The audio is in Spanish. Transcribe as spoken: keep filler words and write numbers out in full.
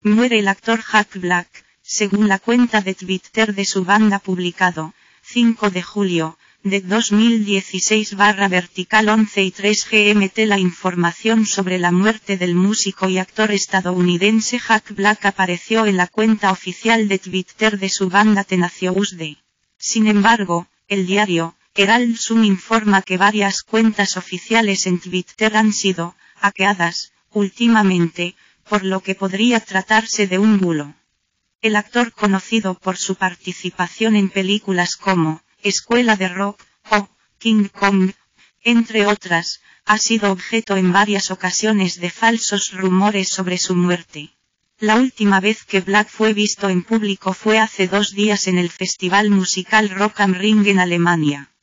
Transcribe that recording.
Muere el actor Jack Black, según la cuenta de Twitter de su banda publicado, cinco de julio, de dos mil dieciséis barra vertical once y tres G M T. La información sobre la muerte del músico y actor estadounidense Jack Black apareció en la cuenta oficial de Twitter de su banda Tenacious D. Sin embargo, el diario Herald Sun informa que varias cuentas oficiales en Twitter han sido hackeadas últimamente, por lo que podría tratarse de un bulo. El actor, conocido por su participación en películas como Escuela de Rock o King Kong, entre otras, ha sido objeto en varias ocasiones de falsos rumores sobre su muerte. La última vez que Black fue visto en público fue hace dos días en el festival musical Rock am Ring en Alemania.